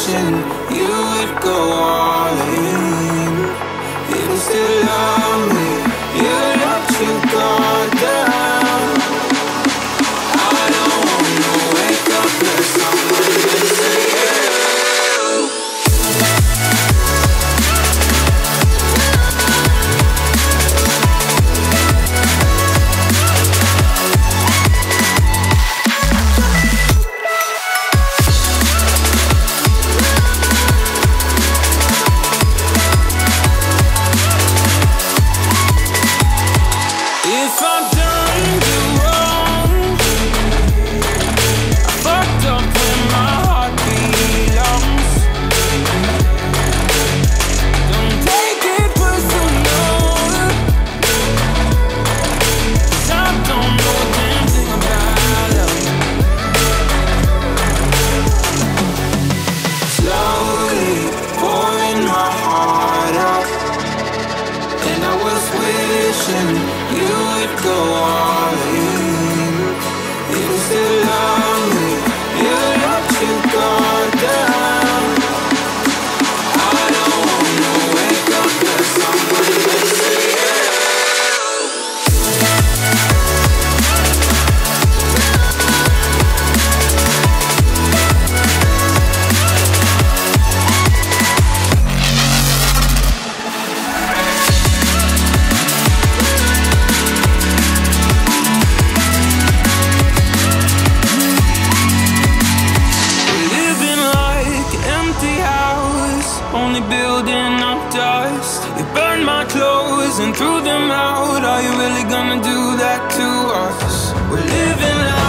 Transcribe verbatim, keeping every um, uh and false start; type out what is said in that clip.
wishing you would go all in. If you still love me, you let your guard down. I don't wanna wake up with someone missing you. If I've done you wrong, I fucked up where my heart belongs. Don't take it personal, 'cause I don't know a damn thing about love. Slowly pouring my heart out, and I was wishing you would go all in. If you still love me, you let your guard down. I don't wanna wake up with someone missing you. Only building up dust. You burn my clothes and threw them out. Are you really gonna do that to us? We're living life.